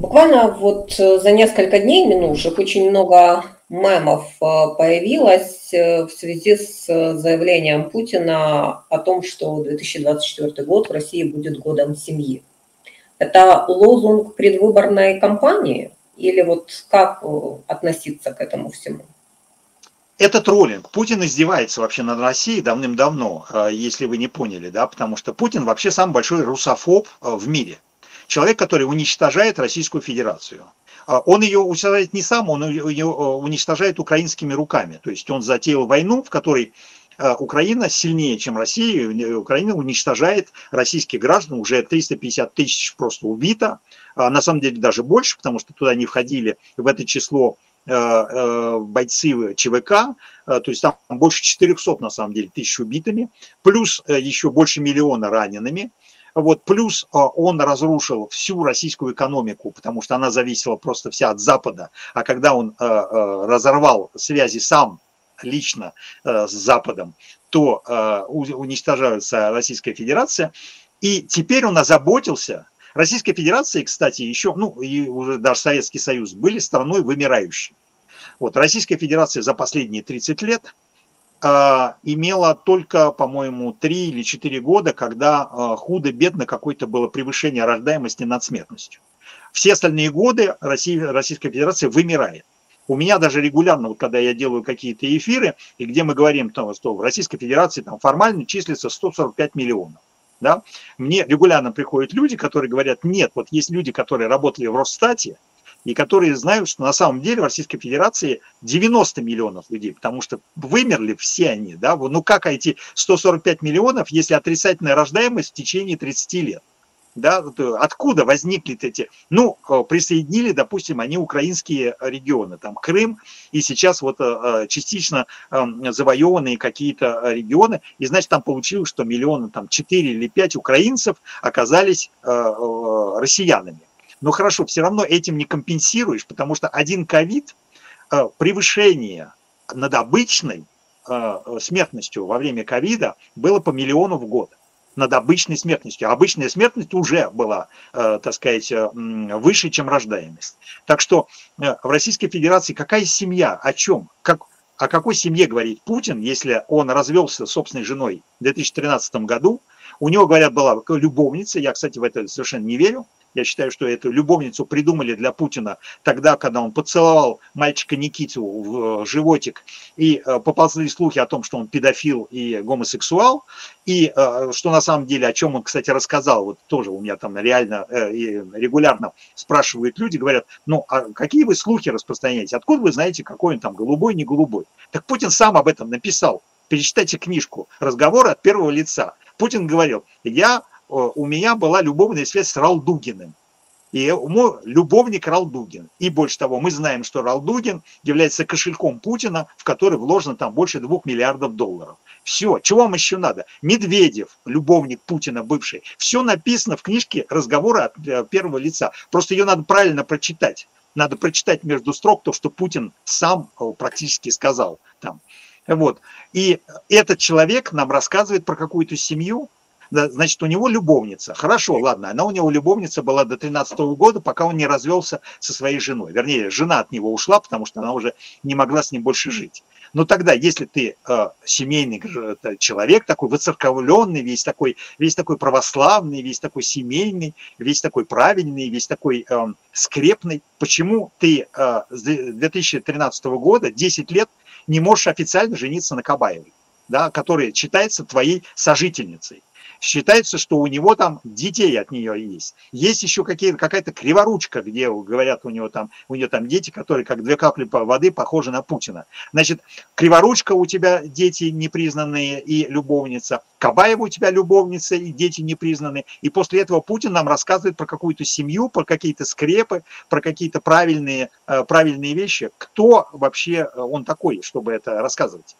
Буквально вот за несколько дней минувших очень много мемов появилось в связи с заявлением Путина о том, что 2024 год в России будет годом семьи. Это лозунг предвыборной кампании или вот как относиться к этому всему? Это троллинг. Путин издевается вообще над Россией давным-давно, если вы не поняли, да, потому что Путин вообще самый большой русофоб в мире. Человек, который уничтожает Российскую Федерацию. Он ее уничтожает не сам, он ее уничтожает украинскими руками. То есть он затеял войну, в которой Украина сильнее, чем Россия. Украина уничтожает российских граждан. Уже 350 тысяч просто убито. На самом деле даже больше, потому что туда не входили в это число бойцы ЧВК, то есть там больше 400 на самом деле тысяч убитыми, плюс еще больше миллиона ранеными. Вот, плюс он разрушил всю российскую экономику, потому что она зависела просто вся от Запада. А когда он разорвал связи сам лично с Западом, то уничтожается Российская Федерация. И теперь он озаботился. Российская Федерация, кстати, еще, ну и уже даже Советский Союз были страной вымирающей. Вот, Российская Федерация за последние 30 лет имела только, по-моему, 3 или 4 года, когда худо-бедно какое-то было превышение рождаемости над смертностью. Все остальные годы Российская Федерация вымирает. У меня даже регулярно, вот, когда я делаю какие-то эфиры, и где мы говорим, что в Российской Федерации там, формально числится 145 миллионов. Да? Мне регулярно приходят люди, которые говорят, нет, вот есть люди, которые работали в Росстате, и которые знают, что на самом деле в Российской Федерации 90 миллионов людей, потому что вымерли все они. Да? Ну как эти 145 миллионов, если отрицательная рождаемость в течение 30 лет? Да? Откуда возникли эти? Ну, присоединили, допустим, они украинские регионы, там Крым, и сейчас вот частично завоеванные какие-то регионы, и значит там получилось, что миллиона, там 4 или 5 украинцев оказались россиянами. Но хорошо, все равно этим не компенсируешь, потому что один ковид, превышение над обычной смертностью во время ковида было по миллиону в год. Над обычной смертностью. Обычная смертность уже была, так сказать, выше, чем рождаемость. Так что в Российской Федерации какая семья, о чем? О какой семье говорит Путин, если он развелся с собственной женой в 2013 году? У него, говорят, была любовница, я, кстати, в это совершенно не верю. Я считаю, что эту любовницу придумали для Путина тогда, когда он поцеловал мальчика Никиту в животик, и поползли слухи о том, что он педофил и гомосексуал, и что на самом деле, о чем он, кстати, рассказал, вот тоже у меня там реально и регулярно спрашивают люди, говорят, ну, а какие вы слухи распространяете, откуда вы знаете, какой он там голубой, не голубой? Так Путин сам об этом написал. Перечитайте книжку «Разговоры от первого лица». Путин говорил, у меня была любовная связь с Ралдугиным. И мой любовник Ралдугин. И больше того, мы знаем, что Ралдугин является кошельком Путина, в который вложено там больше 2 миллиардов долларов. Все, чего вам еще надо? Медведев, любовник Путина бывший. Все написано в книжке «Разговоры от первого лица». Просто ее надо правильно прочитать. Надо прочитать между строк то, что Путин сам практически сказал там. Вот. И этот человек нам рассказывает про какую-то семью. Значит, у него любовница. Хорошо, ладно, она у него любовница была до 13 года, пока он не развелся со своей женой. Вернее, жена от него ушла, потому что она уже не могла с ним больше жить. Но тогда, если ты семейный человек, такой выцерковленный, весь такой православный, весь такой семейный, весь такой правильный, весь такой скрепный, почему ты с 2013 года, 10 лет, не можешь официально жениться на Кабаевой, да, которая считается твоей сожительницей? Считается, что у него там детей от нее есть. Есть еще какая-то криворучка, где говорят, у нее там дети, которые как 2 капли воды похожи на Путина. Значит, криворучка у тебя дети непризнанные и любовница, Кабаева у тебя любовница и дети непризнанные. И после этого Путин нам рассказывает про какую-то семью, про какие-то скрепы, про какие-то правильные вещи. Кто вообще он такой, чтобы это рассказывать?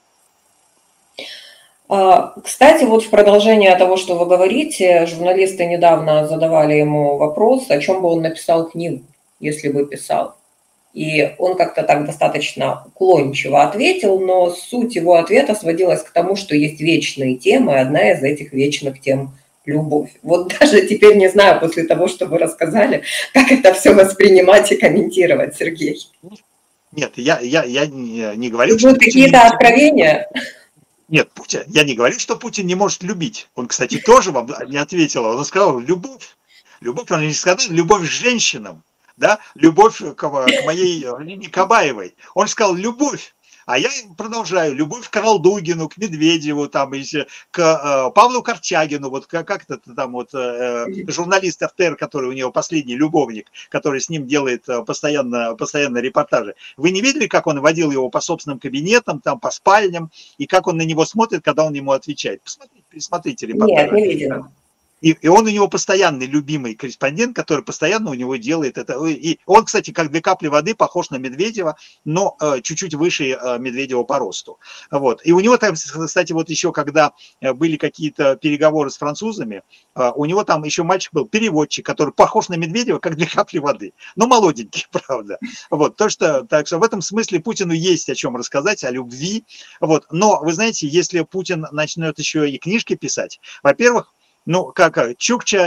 Кстати, вот в продолжение того, что вы говорите, журналисты недавно задавали ему вопрос, о чем бы он написал книгу, если бы писал. И он как-то так достаточно уклончиво ответил, но суть его ответа сводилась к тому, что есть вечные темы, одна из этих вечных тем любовь. Вот даже теперь не знаю, после того, что вы рассказали, как это все воспринимать и комментировать, Сергей. Нет, я не говорил, Тут что будут Путин не какие-то может любить. откровения. Нет, я не говорю, что Путин не может любить. Он, кстати, тоже вам не ответил. Он сказал, любовь, он не сказал, любовь к женщинам, да, любовь к моей Нине Кабаевой. Он сказал, любовь. А я продолжаю, любовь к Ралдугину, к Медведеву, там, к Павлу Корчагину, вот как это там вот журналист РТР, который у него последний любовник, который с ним делает постоянно репортажи. Вы не видели, как он водил его по собственным кабинетам, там, по спальням, и как он на него смотрит, когда он ему отвечает? Пересмотрите Нет, репортажи. не видела. И он у него постоянный любимый корреспондент, который постоянно у него делает это. И он, кстати, как 2 капли воды, похож на Медведева, но чуть-чуть выше Медведева по росту. Вот. И у него там, кстати, вот еще когда были какие-то переговоры с французами, у него там еще мальчик был, переводчик, который похож на Медведева, как 2 капли воды. Но молоденький, правда. Вот. Так что в этом смысле Путину есть о чем рассказать, о любви. Вот. Но, вы знаете, если Путин начнет еще и книжки писать, во-первых, ну, как Чукча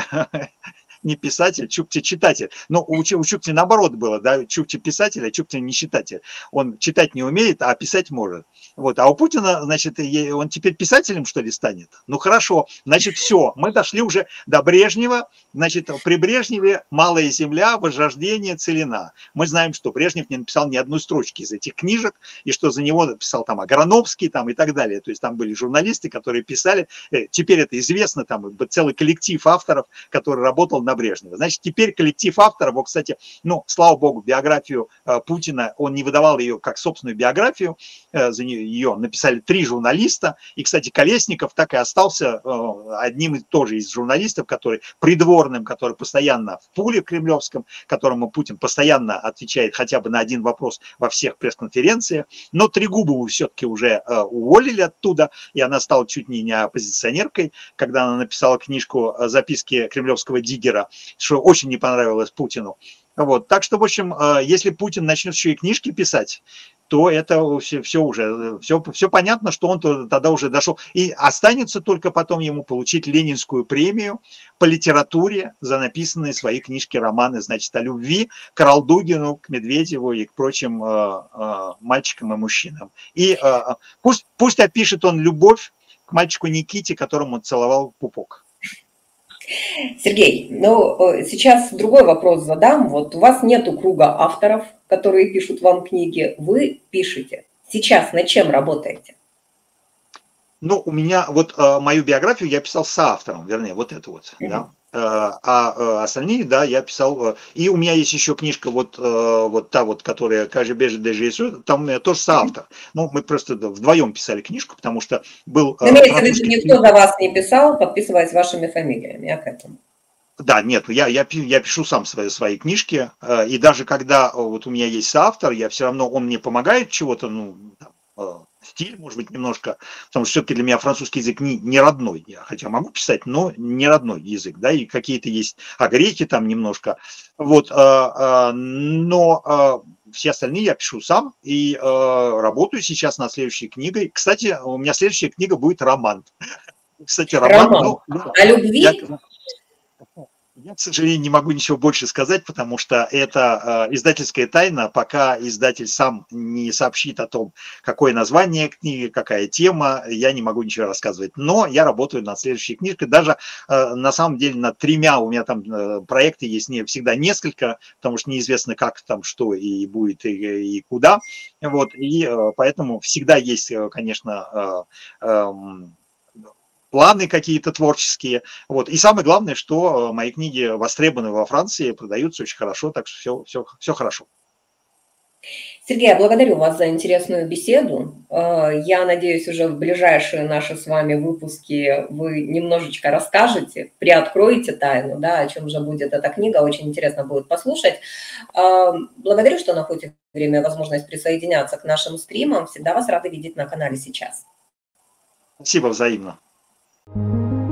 не писатель, Чукча читатель. Но у Чукчи наоборот было, да, Чукча писатель, а Чукча не читатель. Он читать не умеет, а писать может. Вот. А у Путина, значит, он теперь писателем, что ли, станет? Ну, хорошо, значит, все, мы дошли уже до Брежнева. Значит, при Брежневе «Малая земля», «Возрождение», «Целина». Мы знаем, что Брежнев не написал ни одной строчки из этих книжек, и что за него написал там Аграновский там, и так далее. То есть там были журналисты, которые писали. Теперь это известно, там целый коллектив авторов, который работал на Брежнева. Значит, теперь коллектив авторов, вот, кстати, ну, слава богу, биографию Путина, он не выдавал ее как собственную биографию, за ее написали 3 журналиста, и, кстати, Колесников так и остался одним тоже из журналистов, который придворным, который постоянно в пуле кремлевском, которому Путин постоянно отвечает хотя бы на один вопрос во всех пресс-конференциях, но Трегубову все-таки уже уволили оттуда, и она стала чуть не оппозиционеркой, когда она написала книжку «Записки кремлевского диггера», что очень не понравилось Путину. Вот. Так что, в общем, если Путин начнет еще и книжки писать, то это все понятно, что он тогда уже дошел. И останется только потом ему получить Ленинскую премию по литературе за написанные свои книжки, романы, значит, о любви к Ралдугину, к Медведеву и к прочим мальчикам и мужчинам. И пусть опишет он любовь к мальчику Никите, которому целовал пупок. Сергей, ну сейчас другой вопрос задам. Вот у вас нету круга авторов, которые пишут вам книги. Вы пишете. Сейчас над чем работаете? Ну, у меня вот мою биографию я писал с соавтором, вернее, вот это вот, да. А остальные, да, я писал. И у меня есть еще книжка, вот та вот, которая «Кажи бежит, даже рисует», там у меня тоже соавтор. Ну, мы просто вдвоем писали книжку, потому что был французский... Никто за вас не писал, подписываясь вашими фамилиями, я к этому. Да, нет, я пишу сам свои книжки, и даже когда вот у меня есть соавтор, я все равно, он мне помогает чего-то, ну, стиль, может быть, немножко, потому что все-таки для меня французский язык не родной, я хотя могу писать, но не родной язык, да, и какие-то есть огрехи там немножко, вот, но все остальные я пишу сам и работаю сейчас над следующей книгой. Кстати, у меня следующая книга будет роман. Кстати, роман. О любви? Я, к сожалению, не могу ничего больше сказать, потому что это издательская тайна, пока издатель сам не сообщит о том, какое название книги, какая тема, я не могу ничего рассказывать. Но я работаю над следующей книжкой, даже на самом деле над 3, у меня там проекты есть не всегда несколько, потому что неизвестно, как там, что и будет, и куда. Вот, и поэтому всегда есть, конечно, планы какие-то творческие. Вот. И самое главное, что мои книги востребованы во Франции, продаются очень хорошо, так что все хорошо. Сергей, я благодарю вас за интересную беседу. Я надеюсь, уже в ближайшие наши с вами выпуски вы немножечко расскажете, приоткроете тайну, да, о чем же будет эта книга. Очень интересно будет послушать. Благодарю, что находите время и возможность присоединяться к нашим стримам. Всегда вас рада видеть на канале сейчас. Спасибо, взаимно.